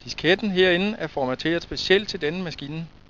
Disketten herinde er formateret specielt til denne maskine.